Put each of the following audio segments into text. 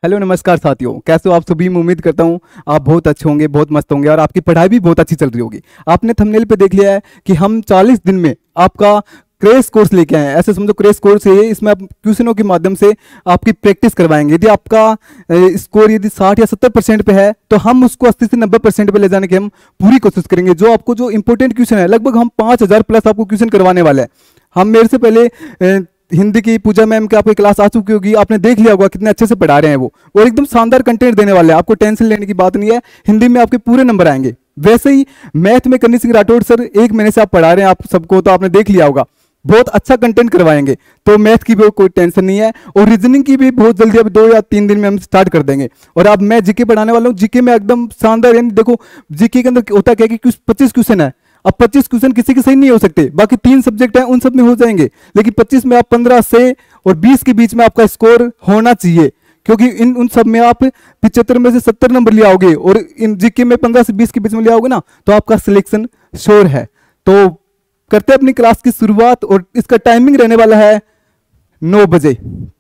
Hello नमस्कार साथियों, कैसे हो आप सभी। मैं उम्मीद करता हूँ आप बहुत अच्छे होंगे, बहुत मस्त होंगे और आपकी पढ़ाई भी बहुत अच्छी चल रही होगी। आपने थंबनेल पे देख लिया है कि हम 40 दिन में आपका क्रेश कोर्स लेके आए हैं। ऐसे समझो क्रेश कोर्स है ये, इसमें आप क्वेश्चनों के माध्यम से आपकी प्रैक्टिस करवाएंगे। यदि आपका स्कोर यदि 60 या 70% पे है तो हम उसको 80 से 90% पे ले जाने की हम पूरी कोशिश करेंगे। जो आपको जो इंपॉर्टेंट क्वेश्चन है, लगभग हम 5000 प्लस आपको क्वेश्चन करवाने वाले हैं। हम मेरे से पहले हिंदी की पूजा मैम की आपकी क्लास आ चुकी होगी, आपने देख लिया होगा कितने अच्छे से पढ़ा रहे हैं वो, और एकदम शानदार कंटेंट देने वाले हैं। आपको टेंशन लेने की बात नहीं है, हिंदी में आपके पूरे नंबर आएंगे। वैसे ही मैथ में कन्नी सिंह राठौड़ सर 1 महीने से आप पढ़ा रहे हैं, आप सबको तो आपने देख लिया होगा, बहुत अच्छा कंटेंट करवाएंगे। तो मैथ की भी कोई टेंशन नहीं है, और रीजनिंग की भी बहुत जल्दी, अब 2 या 3 दिन में हम स्टार्ट कर देंगे। और अब मैं जीके पढ़ाने वाला हूँ, जीके में एकदम शानदार। यानी देखो जीके के अंदर होता क्या कि 25 क्वेश्चन है। अब 25 क्वेश्चन किसी के सही नहीं हो सकते, बाकी 3 सब्जेक्ट हैं उन सब में हो जाएंगे, लेकिन 25 में आप 15 से और 20 के बीच में आपका स्कोर होना चाहिए, क्योंकि इन उन सब में आप 75 में से 70 नंबर ले आओगे, और इन जीके में 15 से 20 के बीच में ले आओगे ना, तो आपका सिलेक्शन श्योर है। तो करते हैं अपनी क्लास की शुरुआत, और इसका टाइमिंग रहने वाला है 9 बजे।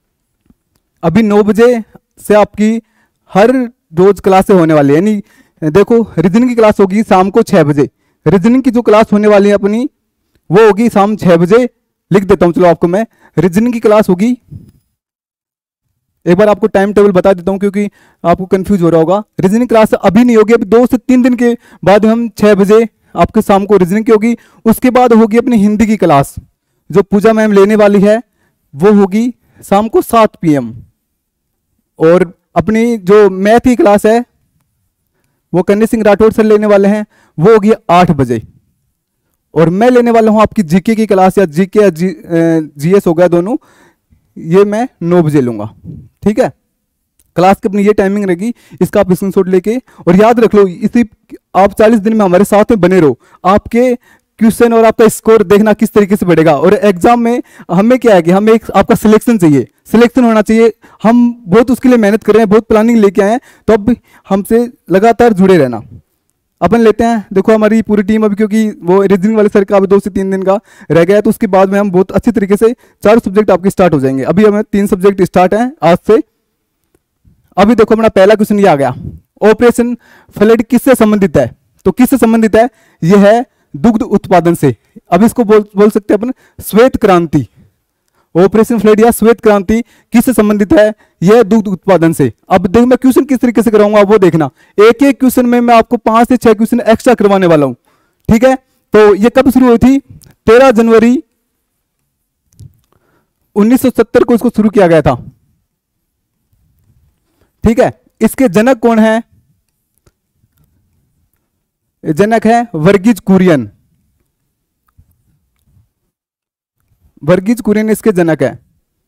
अभी 9 बजे से आपकी हर रोज क्लासें होने वाली है। यानी देखो, रीजनिंग की क्लास होगी शाम को 6 बजे। रीजनिंग की जो क्लास होने वाली है अपनी, वो होगी शाम 6 बजे। लिख देता हूं चलो आपको मैं, रीजनिंग की क्लास होगी, एक बार आपको टाइम टेबल बता देता हूं क्योंकि आपको कंफ्यूज हो रहा होगा। रीजनिंग क्लास अभी नहीं होगी, अभी 2 से 3 दिन के बाद हम 6 बजे आपके शाम को रीजनिंग की होगी। उसके बाद होगी अपनी हिंदी की क्लास, जो पूजा मैम लेने वाली है, वो होगी शाम को 7 PM। और अपनी जो मैथ की क्लास है, वो कन्नी सिंह राठौड़ सर लेने वाले हैं, वो होगी 8 बजे। और मैं लेने वाला हूं आपकी जीके की क्लास, या जीके या जीएस हो गया दोनों, ये मैं 9 बजे लूंगा। ठीक है, क्लास की अपनी ये टाइमिंग रहेगी, इसका आप स्क्रीनशॉट लेके और याद रख लो। इसी आप 40 दिन में हमारे साथ में बने रहो, आपके क्वेश्चन और आपका स्कोर देखना किस तरीके से बढ़ेगा। और एग्जाम में हमें क्या है कि हमें एक आपका सिलेक्शन चाहिए, सिलेक्शन होना चाहिए। हम बहुत उसके लिए मेहनत कर रहे हैं, बहुत प्लानिंग लेके आए हैं, तो अब हमसे लगातार जुड़े रहना। अपन लेते हैं, देखो हमारी पूरी टीम अभी, क्योंकि वो रीजनिंग वाले सर का अभी 2 से 3 दिन का रह गया है, तो उसके बाद में हम बहुत अच्छी तरीके से 4 सब्जेक्ट आपके स्टार्ट हो जाएंगे। अभी हमें 3 सब्जेक्ट स्टार्ट हैं आज से। अभी देखो हमारा पहला क्वेश्चन ये आ गया, ऑपरेशन फ्लड किससे संबंधित है? तो किससे संबंधित है? यह है दुग्ध उत्पादन से। अब इसको बोल सकते हैं अपन श्वेत क्रांति। ऑपरेशन फ्लड या श्वेत क्रांति किससे संबंधित है? यह दुग्ध उत्पादन से। अब देख मैं क्वेश्चन किस तरीके से कराऊंगा वो देखना, एक एक क्वेश्चन में मैं आपको 5 से 6 क्वेश्चन एक्स्ट्रा करवाने वाला हूं। ठीक है, तो ये कब शुरू हुई थी? 13 जनवरी 1970 को इसको शुरू किया गया था। ठीक है, इसके जनक कौन है? जनक है वर्गीज कुरियन। वर्गीज कुरियन इसके जनक है।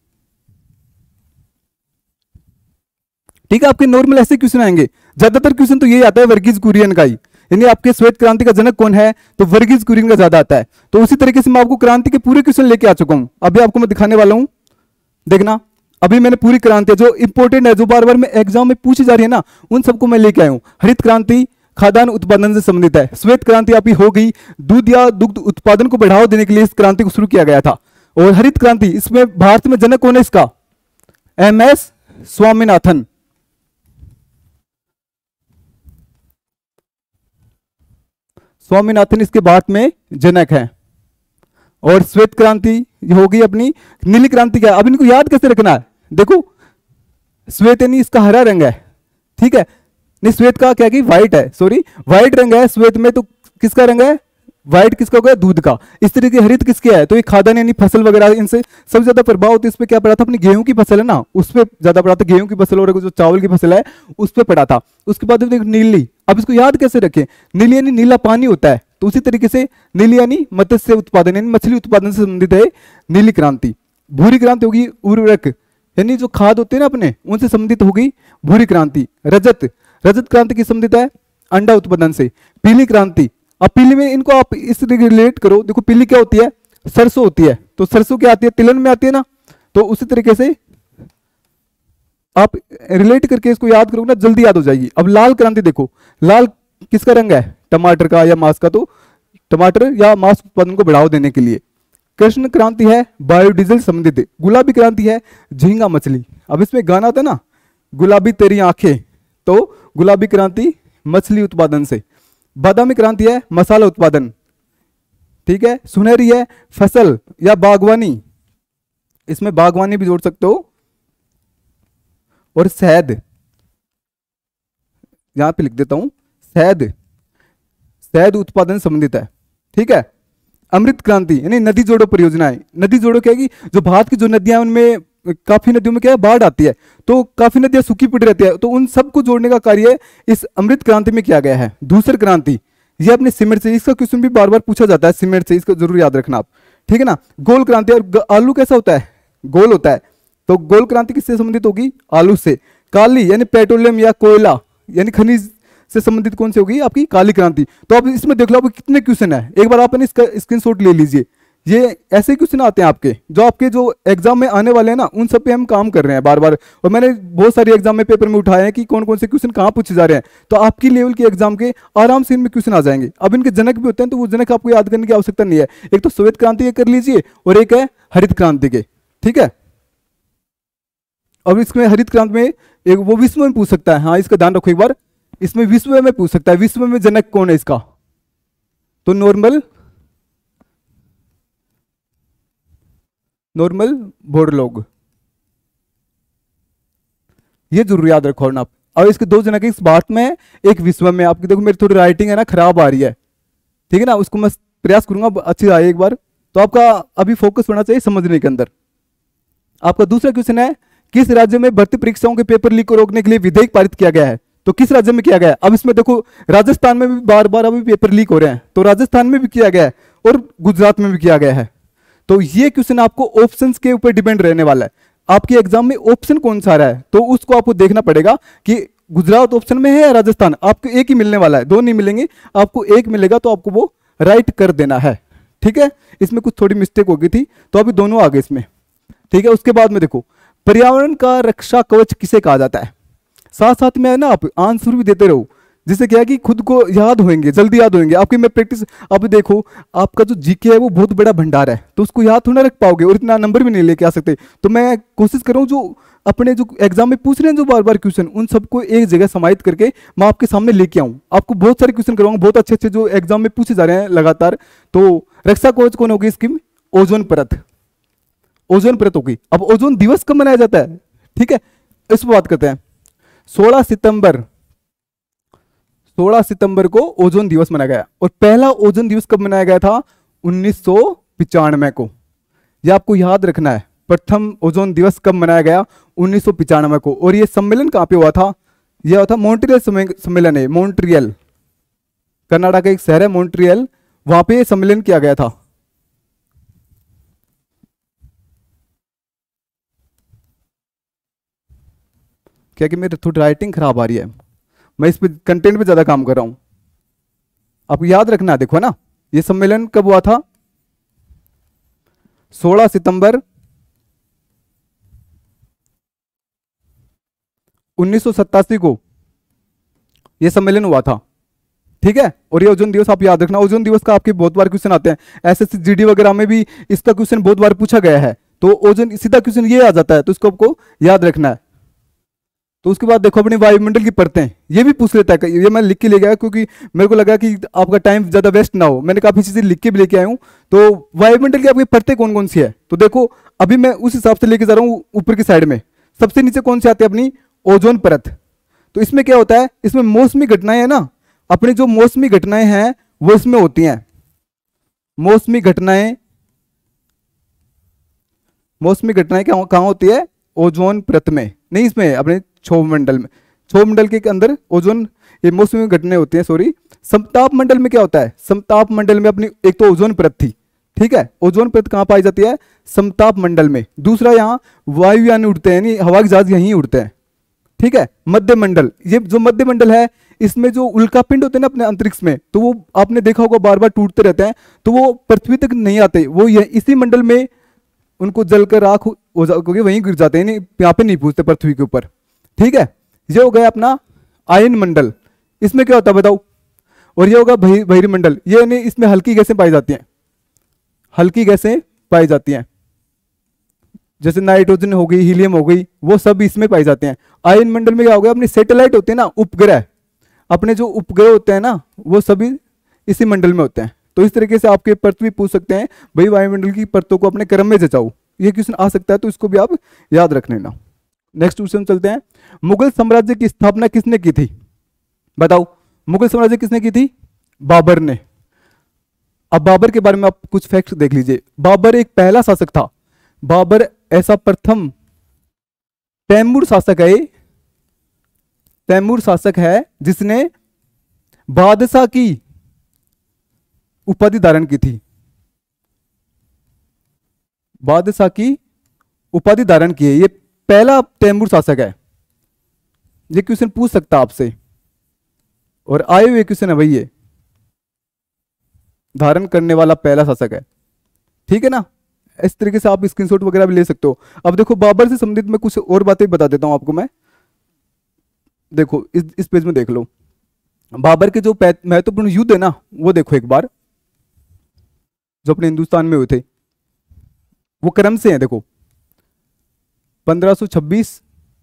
ठीक है, आपके नॉर्मल ऐसे क्वेश्चन आएंगे, ज्यादातर क्वेश्चन तो यही आता है वर्गीज कुरियन का ही। यानी आपके श्वेत क्रांति का जनक कौन है? तो वर्गीज कुरियन का ज्यादा आता है। तो उसी तरीके से मैं आपको क्रांति के पूरे क्वेश्चन लेके आ चुका हूं, अभी आपको मैं दिखाने वाला हूं। देखना, अभी मैंने पूरी क्रांति जो इंपॉर्टेंट है, जो बार बार में एग्जाम में पूछी जा रही है ना, उन सबको मैं लेके आया हूं। हरित क्रांति खाद्यान्न उत्पादन से संबंधित है। श्वेत क्रांति आपकी हो गई, दूध या दुग्ध उत्पादन को बढ़ावा देने के लिए इस क्रांति को शुरू किया गया था। और हरित क्रांति, इसमें भारत में जनक कौन है इसका? MS स्वामीनाथन। स्वामीनाथन इसके भारत में जनक है। और श्वेत क्रांति होगी अपनी। नीली क्रांति क्या है? अब इनको याद कैसे रखना है? देखो, श्वेत यानी इसका हरा रंग है। ठीक है, नहीं श्वेत का क्या कि व्हाइट है, सॉरी व्हाइट रंग है श्वेत में, तो किसका रंग है? व्हाइट किसका हो गया? दूध का। इस तरीके हरित किसके है? तो ये खाद्यान्न यानी फसल वगैरह, इनसे सबसे ज्यादा प्रभाव होता है। इस पे क्या पड़ा था? अपनी गेहूं की फसल है ना, उस पर ज्यादा पड़ा था। गेहूं की फसल और जो चावल की फसल है उस पर पड़ा था। उसके बाद देखो नीली, अब इसको याद कैसे रखें? नीली यानी नीला पानी होता है, तो उसी तरीके से नीली यानी मत्स्य उत्पादन यानी मछली उत्पादन से संबंधित है नीली क्रांति। भूरी क्रांति होगी उर्वरक यानी जो खाद होते हैं ना अपने, उनसे संबंधित होगी भूरी क्रांति। रजत, रजत क्रांति की संबंधित है अंडा उत्पादन से। पीली क्रांति, अब पीली में इनको आप इस रिलेट करो। देखो पीली क्या होती है? सरसों होती है, तो सरसों क्या आती है? तिलहन में आती है ना, तो उसी तरीके से आप रिलेट करके इसको याद करोगे ना, जल्दी याद हो जाएगी। अब लाल क्रांति देखो, लाल किसका रंग है? टमाटर का या मांस का, तो टमाटर या मांस उत्पादन को बढ़ावा देने के लिए। कृष्ण क्रांति है बायोडीजल संबंधित। गुलाबी क्रांति है झींगा मछली। अब इसमें गाना था ना, गुलाबी तेरी आंखें, तो गुलाबी क्रांति मछली उत्पादन से। बादामी क्रांति है मसाला उत्पादन, ठीक है। सुनहरी है फसल या बागवानी, इसमें बागवानी भी जोड़ सकते हो। और शहद, यहां पे लिख देता हूं शहद, शहद उत्पादन संबंधित है, ठीक है। अमृत क्रांति यानी नदी जोड़ो परियोजनाएं। नदी जोड़ो क्या है कि जो भारत की जो नदियां हैं उनमें काफी नदियों में क्या है बाढ़ आती है, तो काफी नदियां सूखी पड़ी रहती है, तो उन सबको जोड़ने का कार्य इस अमृत क्रांति में किया गया है। धूसर क्रांति, ये अपने सीमेंट से, इसका क्वेश्चन भी बार बार पूछा जाता है सीमेंट से, इसको जरूर याद रखना आप, ठीक है ना। गोल क्रांति, और आलू कैसा होता है, गोल होता है, तो गोल क्रांति किससे संबंधित होगी, आलू से। काली यानी पेट्रोलियम या कोयला यानी खनिज से संबंधित कौन सी होगी, आपकी काली क्रांति। तो अब इसमें देख लो आप कितने क्वेश्चन है, एक बार आपने इसका स्क्रीनशॉट ले लीजिए। ये ऐसे क्वेश्चन आते हैं आपके जो एग्जाम में आने वाले हैं ना, उन सब पे हम काम कर रहे हैं बार बार, और मैंने बहुत सारे एग्जाम में पेपर में उठाए हैं कि कौन कौन से क्वेश्चन कहाँ पूछे जा रहे हैं, तो आपकी लेवल के एग्जाम के आराम से इनमें क्वेश्चन आ जाएंगे। अब इनके जनक भी होते हैं, तो वो जनक आपको याद करने की आवश्यकता नहीं है। एक तो श्वेत क्रांति के कर लीजिए और एक है हरित क्रांति के, ठीक है। अब इसमें हरित क्रांति में एक वो विश्व में पूछ सकता है, हाँ इसका ध्यान रखो एक बार, इसमें विश्व में पूछ सकता है, विश्व में जनक कौन है इसका, तो नॉर्मल बोरलॉग, ये जरूर याद रखो ना आप। और इसके दो जनक इस भारत में है, एक विश्व में। आपकी देखो मेरी थोड़ी राइटिंग है ना खराब आ रही है, ठीक है ना, उसको मैं प्रयास करूंगा अच्छी आए एक बार। तो आपका अभी फोकस होना चाहिए समझने के अंदर। आपका दूसरा क्वेश्चन है, किस राज्य में भर्ती परीक्षाओं के पेपर लीक को रोकने के लिए विधेयक पारित किया गया है, तो किस राज्य में किया गया है। अब इसमें देखो राजस्थान में भी बार बार अभी पेपर लीक हो रहे हैं, तो राजस्थान में भी किया गया है और गुजरात में भी किया गया है। तो ये क्वेश्चन आपको ऑप्शंस के ऊपर डिपेंड रहने वाला है, आपके एग्जाम में ऑप्शन कौन सा रहा है, तो उसको आपको देखना पड़ेगा कि गुजरात ऑप्शन में है या राजस्थान। आपको एक ही मिलने वाला है, दो नहीं मिलेंगे, आपको एक मिलेगा, तो आपको वो राइट कर देना है, ठीक है। इसमें कुछ थोड़ी मिस्टेक हो गई थी, तो अभी दोनों आ गए इसमें, ठीक है। उसके बाद में देखो पर्यावरण का रक्षा कवच किसे कहा जाता है, साथ साथ में है ना आप आंसर भी देते रहो, जिससे क्या है कि खुद को याद होंगे, जल्दी याद होंगे आपकी। मैं प्रैक्टिस, अब देखो आपका जो जीके है वो बहुत बड़ा भंडार है, तो उसको याद थोड़ा रख पाओगे और इतना नंबर भी नहीं लेके आ सकते। तो मैं कोशिश करूँ जो अपने जो एग्जाम में पूछ रहे हैं जो बार बार क्वेश्चन, उन सबको एक जगह समाहित करके मैं आपके सामने लेके आऊँ। आपको बहुत सारे क्वेश्चन करवाऊंगा, बहुत अच्छे अच्छे जो एग्जाम में पूछे जा रहे हैं लगातार। तो रक्षा कवच कौन होगी इसकी, ओजोन परत, ओजोन परत होगी। अब ओजोन दिवस कब मनाया जाता है, ठीक है, इस पर बात करते हैं। 16 सितंबर को ओजोन दिवस मनाया गया, और पहला ओजोन दिवस कब मनाया गया था, 1995 को। यह आपको याद रखना है, प्रथम ओजोन दिवस कब मनाया गया, 1995 को। और यह सम्मेलन कहां पे हुआ था, यह हुआ था मॉन्ट्रियल सम्मेलन है, मॉन्ट्रियल कर्नाटक का एक शहर है मॉन्ट्रियल, वहां पे सम्मेलन किया गया था। क्या कि मेरी थोड़ी राइटिंग खराब आ रही है, मैं इस पे कंटेंट पे ज्यादा काम कर रहा हूं, आपको याद रखना है। देखो ना ये सम्मेलन कब हुआ था, 16 सितंबर 1987 को यह सम्मेलन हुआ था, ठीक है। और ये ओजोन दिवस आप याद रखना, ओजोन दिवस का आपके बहुत बार क्वेश्चन आते हैं, एसएससी जीडी वगैरह में भी इसका क्वेश्चन बहुत बार पूछा गया है। तो ओजोन सीधा क्वेश्चन ये आ जाता है, तो इसको आपको याद रखना है। तो उसके बाद देखो अपनी वायुमंडल की परतें, ये भी पूछ लेता है, ये मैं लिख के ले गया क्योंकि मेरे को लगा कि आपका टाइम ज्यादा वेस्ट ना हो, मैंने काफी चीजें लिख के भी लेके आया हूँ। तो वायुमंडल की आपकी परतें कौन कौन सी है, तो देखो अभी मैं उस हिसाब से लेके जा रहा हूँ। ऊपर की साइड में सबसे नीचे कौन सी आती है, अपनी ओजोन परत। तो इसमें क्या होता है, इसमें मौसमी घटनाएं है ना, अपनी जो मौसमी घटनाएं हैं वो इसमें होती हैं। मौसमी घटनाएं कहां होती है, ओजोन परत में, नहीं इसमें अपने क्षोभ मंडल में। क्षोभ मंडल के अंदर ओजोन, ये मौसमी घटनाएं होती हैं, सॉरी। समताप मंडल में क्या होता है, समताप मंडल में अपनी एक तो ओजोन परत थी, ठीक है। ओजोन परत कहां पाई जाती है, समताप मंडल में। दूसरा यहाँ वायुयान उड़ते हैं, हवाई जहाज यहीं उड़ते हैं, ठीक है। मध्य मंडल, ये जो मध्य मंडल है इसमें जो उल्कापिंड होते हैं ना अपने अंतरिक्ष में, तो वो आपने देखा होगा बार बार टूटते रहते हैं, तो वो पृथ्वी तक नहीं आते, वो इसी मंडल में उनको जलकर राख हो जाकर वहीं गिर जाते हैं, यहाँ पे नहीं पूछते पृथ्वी के ऊपर, ठीक है। ये हो गया अपना आयन मंडल, इसमें क्या होता है बताओ। और ये होगा बहिरी मंडल, ये नहीं, इसमें हल्की गैसें पाई जाती हैं, हल्की गैसें पाई जाती हैं। जैसे नाइट्रोजन हो गई, हीलियम हो गई, वो सब इसमें पाए जाते हैं। आयन मंडल में क्या हो गया, अपने सैटेलाइट होते हैं ना, उपग्रह, अपने जो उपग्रह होते हैं ना वो सभी इसी मंडल में होते हैं। तो इस तरीके से आपके परत भी पूछ सकते हैं, भाई वायुमंडल की परतों को अपने क्रम में जचाओ, ये क्वेश्चन आ सकता है, तो इसको भी आप याद रख लेना। नेक्स्ट क्वेश्चन चलते हैं, मुगल साम्राज्य की स्थापना किसने की थी? बताओ, मुगल साम्राज्य किसने की थी? बाबर ने। अब बाबर के बारे में आप कुछ फैक्ट देख लीजिए। बाबर एक पहला शासक था, बाबर ऐसा प्रथम तैमूर शासक है, तैमूर शासक है जिसने बादशाह की उपाधि धारण की थी, बादशाह की उपाधि धारण की है, ये पहला तैमूर शासक है। ये क्वेश्चन पूछ सकता आपसे, और आए हुए क्वेश्चन है भाई, ये धारण करने वाला पहला शासक है, ठीक है ना। इस तरीके से आप स्क्रीनशॉट वगैरह भी ले सकते हो। अब देखो बाबर से संबंधित मैं कुछ और बातें बता देता हूं आपको मैं। देखो इस पेज में देख लो, बाबर के जो महत्वपूर्ण युद्ध है ना वो देखो एक बार, जो अपने हिंदुस्तान में हुए थे, वो क्रम से हैं। देखो 1526,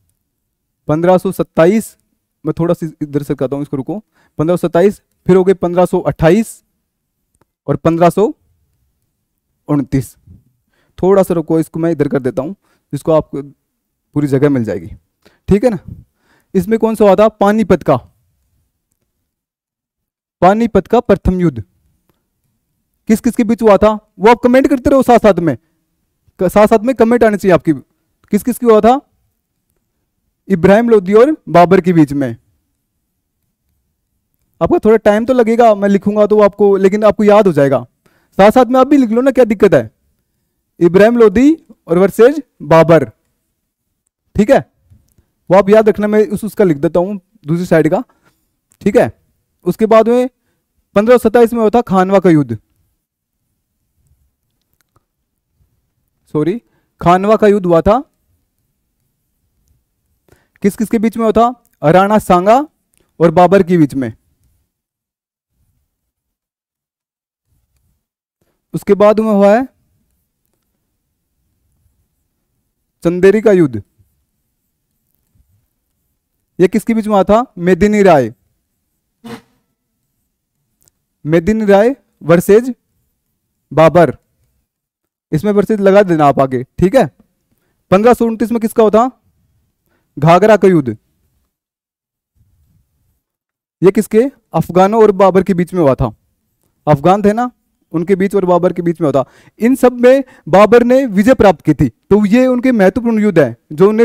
1527, मैं थोड़ा सा इधर से करता हूं इसको, रुको, 1527, फिर हो गए 1528 और 1529। थोड़ा सा रुको, इसको मैं इधर कर देता हूं जिसको आपको पूरी जगह मिल जाएगी, ठीक है ना। इसमें कौन सा हुआ था? पानीपत का, पानीपत का प्रथम युद्ध किस किस के बीच हुआ था? वो आप कमेंट करते रहो साथ साथ में, साथ साथ में कमेंट आने चाहिए आपकी। किस किस की हुआ था? इब्राहिम लोदी और बाबर के बीच में। आपका थोड़ा टाइम तो लगेगा, मैं लिखूंगा तो आपको, लेकिन आपको याद हो जाएगा। साथ साथ में आप भी लिख लो ना, क्या दिक्कत है। इब्राहिम लोदी और वर्सेज बाबर, ठीक है, वो आप याद रखना। मैं उसका लिख देता हूं दूसरी साइड का, ठीक है। उसके बाद में 1527 में होता खानवा का युद्ध, सॉरी, खानवा का युद्ध हुआ था। किस किस के बीच में हुआ था? राणा सांगा और बाबर के बीच में। उसके बाद में हुआ है चंदेरी का युद्ध, ये किसके बीच में हुआ था? मेदिनी राय, मेदिनी राय वर्सेज बाबर। इसमें वर्सेज लगा देना आप आगे, ठीक है। 1529 में किसका होता? घाघरा का युद्ध, ये किसके? अफगानों और बाबर के बीच में हुआ था। अफगान थे ना, उनके बीच और बाबर के बीच में होता। इन सब में बाबर ने विजय प्राप्त की थी, तो ये उनके महत्वपूर्ण युद्ध है जो उन्हें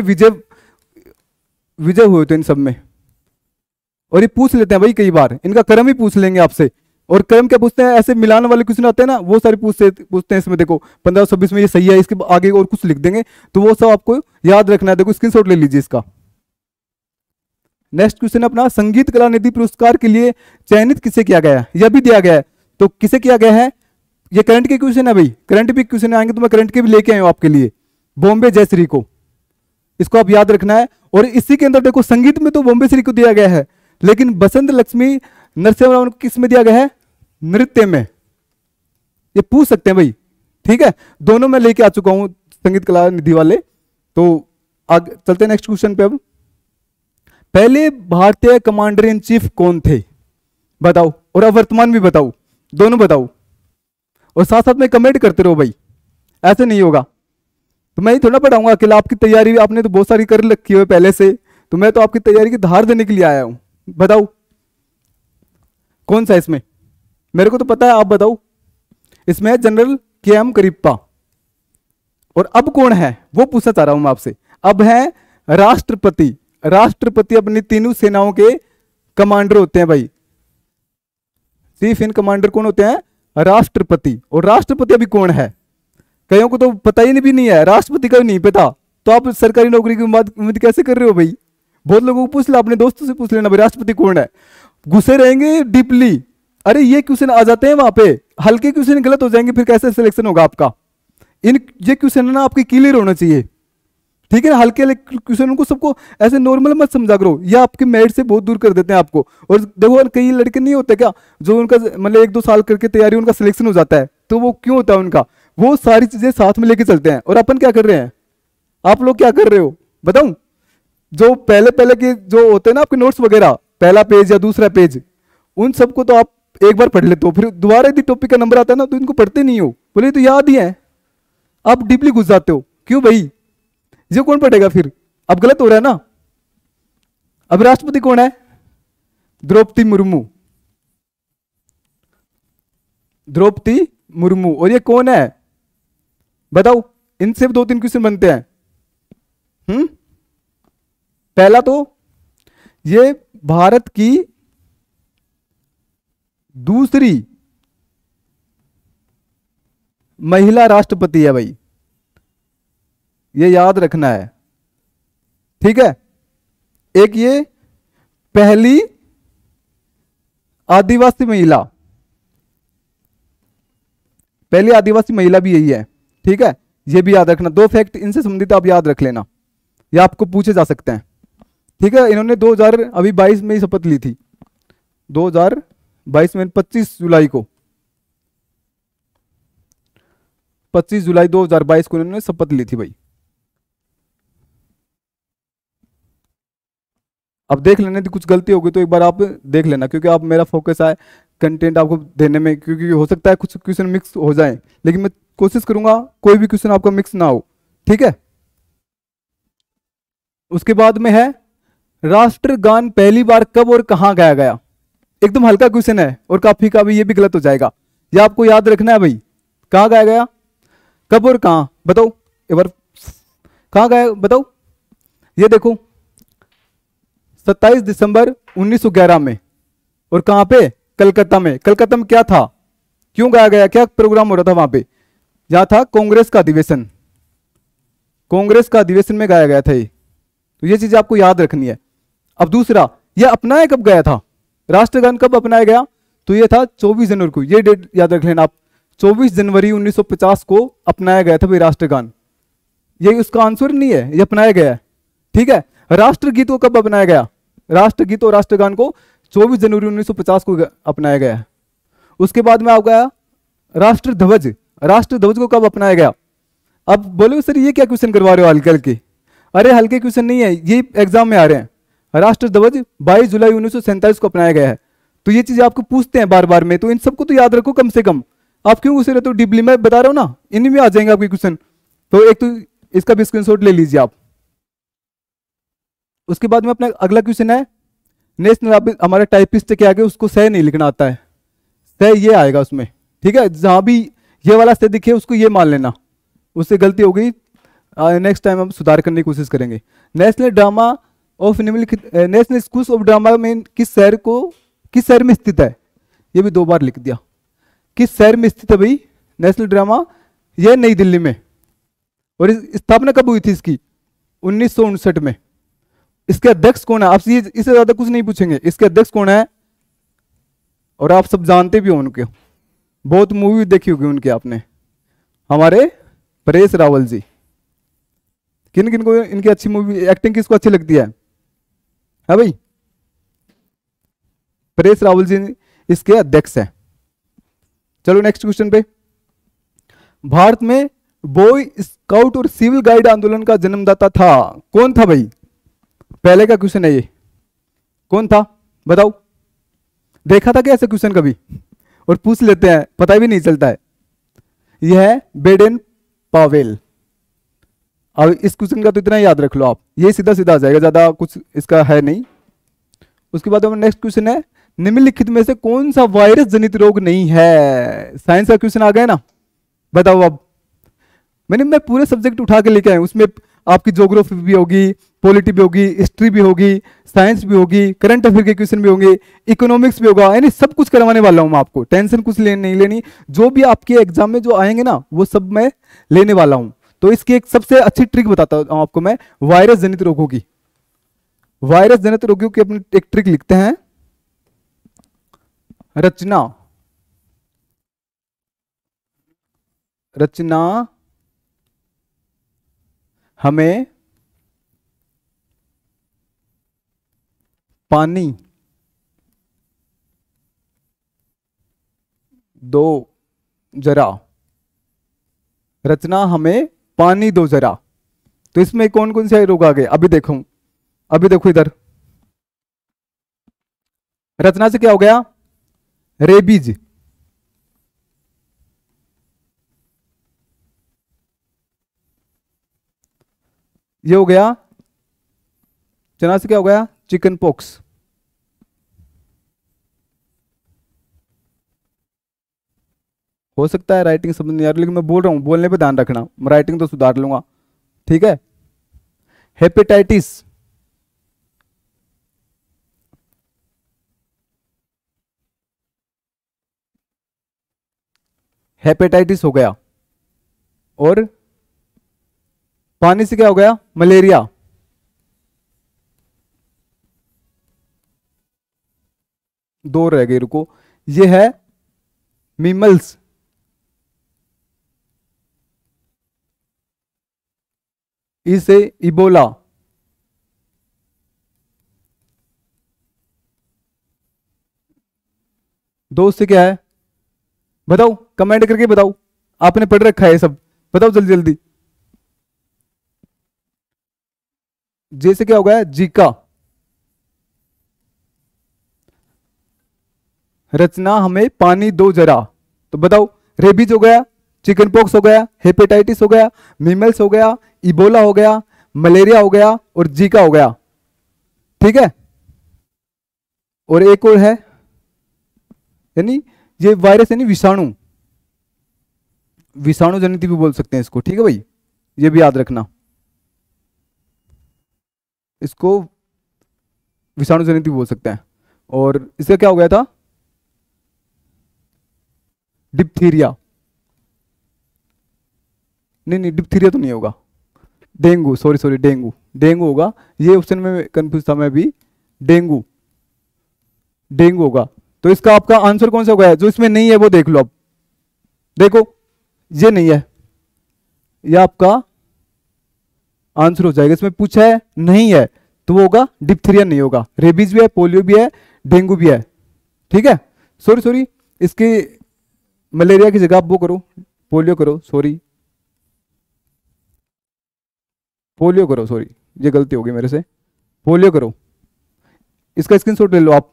विजय हुए थे इन सब में। और ये पूछ लेते हैं भाई कई बार, इनका क्रम ही पूछ लेंगे आपसे। और क्रम क्या पूछते हैं? ऐसे मिलाने वाले क्वेश्चन आते हैं ना, वो सारे पूछते हैं इसमें। देखो 1526 में ये सही है, इसके आगे और कुछ लिख देंगे, तो वो सब आपको याद रखना है। देखो स्क्रीनशॉट ले लीजिए इसका। नेक्स्ट क्वेश्चन अपना, संगीत कला निधि पुरस्कार के लिए चयनित किसे किया गया है? यह भी दिया गया है, तो किसे किया गया है? ये करंट के क्वेश्चन है भाई, करंट भी क्वेश्चन आएंगे तो मैं करंट के भी लेके आया हूं आपके लिए, बॉम्बे जयश्री को, इसको आप याद रखना है। और इसी के अंदर देखो संगीत में तो बॉम्बे श्री को दिया गया है, लेकिन बसंत लक्ष्मी नरसिम्हा किस में दिया गया है? नृत्य में। ये पूछ सकते हैं भाई, ठीक है। दोनों में लेके आ चुका हूं संगीत कला निधि वाले। तो आगे चलते हैं नेक्स्ट क्वेश्चन पे। अब पहले भारतीय कमांडर इन चीफ कौन थे? बताओ, और अब वर्तमान भी बताओ, दोनों बताओ, और साथ साथ में कमेंट करते रहो भाई, ऐसे नहीं होगा। तो मैं ही थोड़ा पढ़ाऊंगा अकेला, आपकी तैयारी आपने तो बहुत सारी कर रखी है पहले से, तो मैं तो आपकी तैयारी की धार देने के लिए आया हूं। बताओ कौन सा इसमें? मेरे को तो पता है, आप बताओ। इसमें है जनरल के.एम. करियप्पा। और अब कौन है वो पूछना चाह रहा हूं मैं आपसे। अब है राष्ट्रपति। राष्ट्रपति अपनी तीनों सेनाओं के कमांडर होते हैं भाई। चीफ इन कमांडर कौन होते हैं? राष्ट्रपति। और राष्ट्रपति अभी कौन है? कईयों को तो पता ही भी नहीं है, राष्ट्रपति का भी नहीं पता, तो आप सरकारी नौकरी की उम्मीद कैसे कर रहे हो भाई? बहुत लोगों को पूछ लो, अपने दोस्तों से पूछ लेना भाई राष्ट्रपति कौन है। घुसे रहेंगे डीपली, अरे ये क्वेश्चन आ जाते हैं वहां पे, हल्के क्वेश्चन गलत हो जाएंगे, फिर कैसे सिलेक्शन होगा आपका? ये क्वेश्चन ना आपके क्लियर होना चाहिए, ठीक है ना। हल्के क्वेश्चन को सबको ऐसे नॉर्मल मत समझा करो, ये आपके मेरिट से बहुत दूर कर देते हैं आपको। और देखो कई लड़के नहीं होते क्या, जो उनका मतलब 1-2 साल करके तैयारी उनका सिलेक्शन हो जाता है, तो वो क्यों होता है उनका? वो सारी चीजें साथ में लेके चलते हैं। और अपन क्या कर रहे हैं? आप लोग क्या कर रहे हो बताऊं? जो पहले पहले के जो होते हैं ना आपके नोट्स वगैरह, पहला पेज या दूसरा पेज, उन सबको तो आप एक बार पढ़ लेते हो, फिर दोबारा यदि टॉपिक का नंबर आता है ना तो इनको पढ़ते नहीं हो, बोले तो याद ही है, आप डीपली घुस जाते हो। क्यों भाई? ये कौन पढ़ेगा फिर? अब गलत हो रहा है ना। अब राष्ट्रपति कौन है? द्रौपदी मुर्मू। द्रौपदी मुर्मू। और ये कौन है बताओ? इनसे भी 2-3 क्वेश्चन बनते हैं। पहला तो ये भारत की दूसरी महिला राष्ट्रपति है भाई, ये याद रखना है, ठीक है। एक ये पहली आदिवासी महिला, पहली आदिवासी महिला भी यही है, ठीक है। ये भी याद रखना, 2 फैक्ट इनसे संबंधित आप याद रख लेना, ये आपको पूछे जा सकते हैं, ठीक है। इन्होंने 2022 में ही शपथ ली थी, 2022 में 25 जुलाई को, 25 जुलाई 2022 को इन्होंने शपथ ली थी भाई। अब देख लेना यदि कुछ गलती होगी तो एक बार आप देख लेना, क्योंकि आप मेरा फोकस है कंटेंट आपको देने में, क्योंकि हो सकता है कुछ क्वेश्चन मिक्स हो जाए, लेकिन मैं कोशिश करूंगा कोई भी क्वेश्चन आपका मिक्स ना हो, ठीक है। उसके बाद में है राष्ट्रगान पहली बार कब और कहां गाया गया। एकदम हल्का क्वेश्चन है और काफी का भी ये भी गलत हो जाएगा, ये आपको याद रखना है भाई। कहां गाया गया, कब और कहां, बताओ एक बार, कहां गाया बताओ। ये देखो 27 दिसंबर 1911 में, और कहां पे? कलकत्ता में। कलकत्ता में क्या था, क्यों गाया गया, क्या प्रोग्राम हो रहा था वहां पे? जहां था कांग्रेस का अधिवेशन, कांग्रेस का अधिवेशन में गाया गया था ये, तो ये चीज आपको याद रखनी है। अब दूसरा, ये अपनाया कब गया था, राष्ट्रगान कब अपनाया गया? तो ये था 24 जनवरी को, ये डेट याद रख लेना आप, 24 जनवरी 1950 को अपनाया गया था भाई राष्ट्रगान। ये उसका आंसर नहीं है, ये अपनाया गया है, ठीक है। राष्ट्रगीत को कब अपनाया गया? राष्ट्रगीत और राष्ट्रगान को 24 जनवरी 1950 को अपनाया गया है। उसके बाद में आ गया राष्ट्रध्वज, राष्ट्रध्वज को कब अपनाया गया? अब बोलो सर ये क्या क्वेश्चन करवा रहे हो हल्के हल्के, अरे हल्के क्वेश्चन नहीं है, ये एग्जाम में आ रहे हैं। राष्ट्रध्वज 22 जुलाई 1947 को अपनाया गया है। तो ये चीजें आपको पूछते हैं बार बार में, तो इन सबको तो याद रखो कम से कम। आप क्यों घुसे रहते हो डीपली, मैं बता रहा हूं ना, इन्हीं में आ जाएंगे आपके क्वेश्चन। तो एक तो इसका भी स्क्रीनशॉट ले लीजिए आप। उसके बाद में अपना अगला क्वेश्चन है नेशनल, हमारा टाइपिस्ट के आगे उसको सह नहीं लिखना आता है, सह ये आएगा उसमें, ठीक है। जहां भी ये वाला सह दिखे उसको ये मान लेना, उससे गलती हो गई, नेक्स्ट टाइम हम सुधार करने की कोशिश करेंगे। नेशनल ड्रामा ऑफ निम्नलिखित, नेशनल स्कूल ऑफ ड्रामा में किस शहर में स्थित है? ये भी 2 बार लिख दिया, किस शहर में स्थित है भाई नेशनल ड्रामा? ये नई दिल्ली में। और स्थापना कब हुई थी इसकी? 1959 में। इसके अध्यक्ष कौन है? आपसे इससे ज्यादा कुछ नहीं पूछेंगे, इसके अध्यक्ष कौन है? और आप सब जानते भी हो उनके, बहुत मूवी देखी होगी उनके आपने, हमारे परेश रावल जी। किन किन को इनकी अच्छी मूवी एक्टिंग किसको अच्छी लगती है भाई? परेश रावल जी इसके अध्यक्ष हैं। चलो नेक्स्ट क्वेश्चन पे। भारत में बॉय स्काउट और सिविल गाइड आंदोलन का जन्मदाता था, कौन था भाई? पहले का क्वेश्चन है ये, कौन था बताओ? देखा था क्या ऐसे क्वेश्चन कभी? और पूछ लेते हैं, पता भी नहीं चलता है। यह है बेडेन पावेल। अब इस क्वेश्चन का तो इतना याद रख लो आप, ये सीधा सीधा आ जाएगा, ज्यादा कुछ इसका है नहीं। उसके बाद हमारा नेक्स्ट क्वेश्चन है निम्नलिखित में से कौन सा वायरस जनित रोग नहीं है? साइंस का क्वेश्चन आ गया ना, बताओ अब। मैं पूरे सब्जेक्ट उठा के लेके आया, उसमें आपकी ज्योग्राफी भी होगी, पॉलिटी भी होगी, हिस्ट्री भी होगी, साइंस भी होगी, करंट अफेयर के क्वेश्चन भी होंगे, इकोनॉमिक्स भी होगा, यानी सब कुछ करवाने वाला हूं मैं आपको, टेंशन कुछ नहीं लेनी। जो भी आपके एग्जाम में जो आएंगे ना वो सब मैं लेने वाला हूं। तो इसकी एक सबसे अच्छी ट्रिक बताता हूं आपको मैं, वायरस जनित रोगों की। वायरस जनित रोगों की अपनी एक ट्रिक लिखते हैं, रचना हमें पानी दो जरा, रचना हमें पानी दो जरा। तो इसमें कौन कौन से रोग आ गए अभी देखो, अभी देखो इधर। रचना से क्या हो गया, रेबीज। ये हो गया। चना से क्या हो गया, चिकन पॉक्स। हो सकता है राइटिंग समझ नहीं आ रही, लेकिन मैं बोल रहा हूं, बोलने पे ध्यान रखना, मैं राइटिंग तो सुधार लूंगा, ठीक है। हेपेटाइटिस, हेपेटाइटिस हो गया। और पानी से क्या हो गया, मलेरिया। दो रह गए, रुको। ये है मीमल्स, इसे इबोला। दो से क्या है, बताओ, कमेंट करके बताओ, आपने पढ़ रखा है ये सब, बताओ जल्दी जल्दी। जैसे क्या हो गया, जीका। रचना हमें पानी दो जरा, तो बताओ, रेबीज हो गया, चिकन पॉक्स हो गया, हेपेटाइटिस हो गया, मीमल्स हो गया, इबोला हो गया, मलेरिया हो गया और जीका हो गया, ठीक है। और एक और है, यानी ये वायरस यानी विषाणु, विषाणु जनित भी बोल सकते हैं इसको, ठीक है भाई, ये भी याद रखना, इसको विषाणु जनित भी बोल सकते हैं। और इसका क्या हो गया था, डिप्थीरिया। नहीं नहीं, डिप्थीरिया तो नहीं होगा, dengue, sorry sorry, dengue, dengue होगा। ये ऑप्शन में कंफ्यूज था मैं भी, डेंगू, डेंगू होगा। तो इसका आपका आंसर कौन सा होगा, जो इसमें नहीं है वो देख लो अब, देखो ये नहीं है, ये आपका आंसर हो जाएगा। इसमें पूछा है नहीं है, तो वो होगा डिप्थीरिया, नहीं होगा। रेबीज भी है, पोलियो भी है, डेंगू भी है, ठीक है। सॉरी सॉरी, इसकी मलेरिया की जगह आप वो करो, पोलियो करो, सॉरी पोलियो करो, सॉरी ये गलती हो गई मेरे से, पोलियो करो। इसका स्क्रीनशॉट ले लो आप।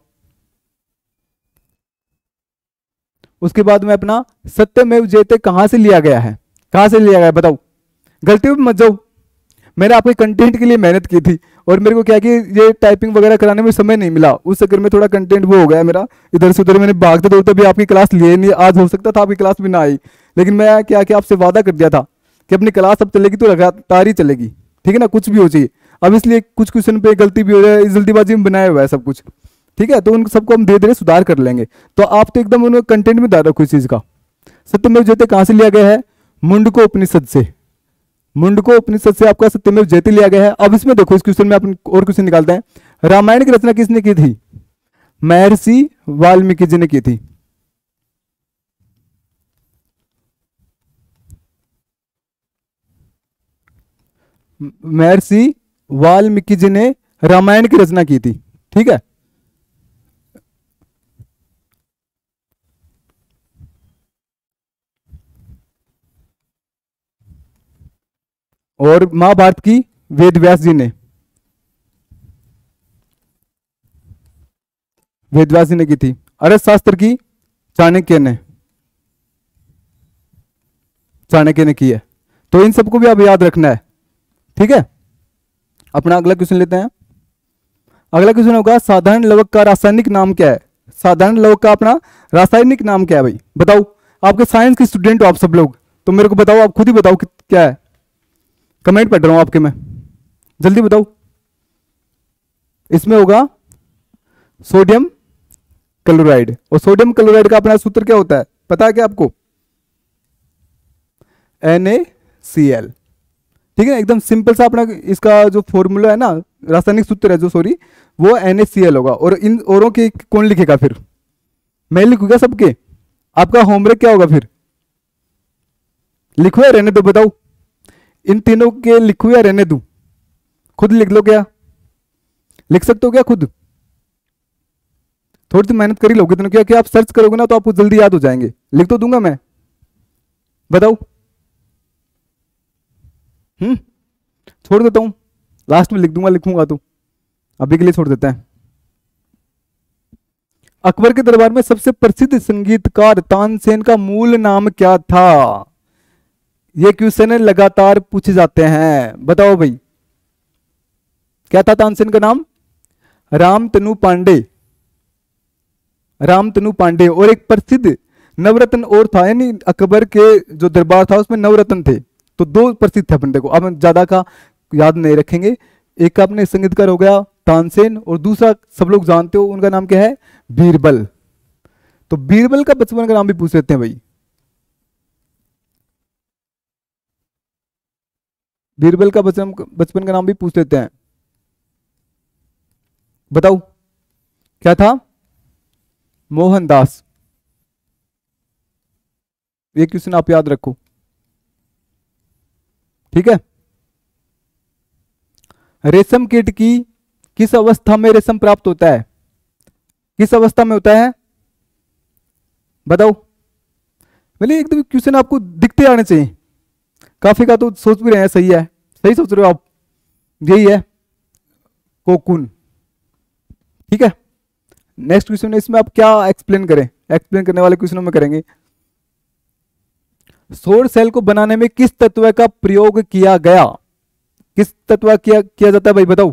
उसके बाद में अपना सत्यमेव जयते कहां से लिया गया है, कहां से लिया गया है बताओ, गलती में मत जाओ, मैंने आपके कंटेंट के लिए मेहनत की थी, और मेरे को क्या कि ये टाइपिंग वगैरह कराने में समय नहीं मिला, उस चक्कर में थोड़ा कंटेंट वो हो गया मेरा, इधर से उधर मैंने भागते दौड़ते भी आपकी क्लास लिए नहीं, आज हो सकता था आपकी क्लास भी ना आई, लेकिन मैं क्या कि आपसे वादा कर दिया था कि अपनी क्लास अब चलेगी तो लगातार ही चलेगी, ठीक है ना, कुछ भी हो चाहिए। अब इसलिए कुछ क्वेश्चन पे गलती भी हो जाए, इस जल्दीबाजी में बनाया हुआ है सब कुछ, ठीक है, तो उन सबको हम धीरे धीरे सुधार कर लेंगे। तो आप तो एकदम उन्हें कंटेंट में ध्यान रखो इस चीज का। सत्यमेव जयते कहां से लिया गया है, मुंडको उपनिषद से, मुंडको उपनिषद से आपका सत्यमेव जयते लिया गया है। अब इसमें देखो, इस क्वेश्चन में अपन और क्वेश्चन निकालते हैं। रामायण की रचना किसने की थी, महर्षि वाल्मीकि जी ने की थी। महर्षि वाल्मीकि जी ने रामायण की रचना की थी, ठीक है। और महाभारत की वेद व्यास जी ने, वेद व्यास जी ने की थी। अर्थशास्त्र की चाणक्य ने, चाणक्य ने की है। तो इन सबको भी आप याद रखना है, ठीक है। अपना अगला क्वेश्चन लेते हैं। अगला क्वेश्चन होगा, साधारण लवक का रासायनिक नाम क्या है। साधारण लवक का अपना रासायनिक नाम क्या है भाई, बताओ। आपके साइंस के स्टूडेंट हो आप सब लोग, तो मेरे को बताओ, आप खुद ही बताओ कि क्या है। कमेंट पढ़ रहा हूं आपके मैं, जल्दी बताओ। इसमें होगा सोडियम क्लोराइड, और सोडियम क्लोराइड का अपना सूत्र क्या होता है पता है क्या आपको, NaCl, ठीक है, एकदम सिंपल सा अपना इसका जो फॉर्मूला है ना, रासायनिक सूत्र है जो, सॉरी, वो NaCl होगा। और इन औरों के कौन लिखेगा फिर, मैं लिखूंगा सबके। आपका होमवर्क क्या होगा फिर, लिखो या रहने दो, बताओ। इन तीनों के लिखो या रहने दो, खुद लिख लो, क्या लिख सकते हो क्या खुद, थोड़ी सी मेहनत कर ही लोगे तो, क्या क्या आप सर्च करोगे ना तो आपको जल्दी याद हो जाएंगे। लिख तो दूंगा मैं, बताओ। छोड़ देता हूँ, लास्ट में लिख दूंगा, लिखूंगा तो अभी के लिए छोड़ देते हैं। अकबर के दरबार में सबसे प्रसिद्ध संगीतकार तानसेन का मूल नाम क्या था? ये क्वेश्चन लगातार पूछे जाते हैं, बताओ भाई क्या था तानसेन का नाम? रामतनु पांडे, रामतनु पांडे। और एक प्रसिद्ध नवरत्न और था, यानी अकबर के जो दरबार था उसमें नवरत्न थे, तो दो प्रसिद्ध थे अपन। देखो अब हम ज्यादा का याद नहीं रखेंगे। एक अपने संगीतकार हो गया तानसेन, और दूसरा सब लोग जानते हो उनका नाम क्या है? बीरबल। तो बीरबल का बचपन का नाम भी पूछ लेते हैं भाई। बीरबल का बचपन का नाम भी पूछ लेते हैं, बताओ क्या था? मोहनदास। ये क्वेश्चन आप याद रखो, ठीक है। रेशम कीट की किस अवस्था में रेशम प्राप्त होता है? किस अवस्था में होता है, बताओ। मतलब एकदम क्वेश्चन आपको दिखते आने चाहिए। काफी का तो सोच भी रहे हैं, सही है, सही सोच रहे हो आप, यही है कोकून, ठीक है। नेक्स्ट क्वेश्चन, इसमें आप क्या एक्सप्लेन करें? एक्सप्लेन करने वाले क्वेश्चनों में करेंगे। सौर सेल को बनाने में किस तत्व का प्रयोग किया गया? किस तत्व किया जाता है भाई, बताओ।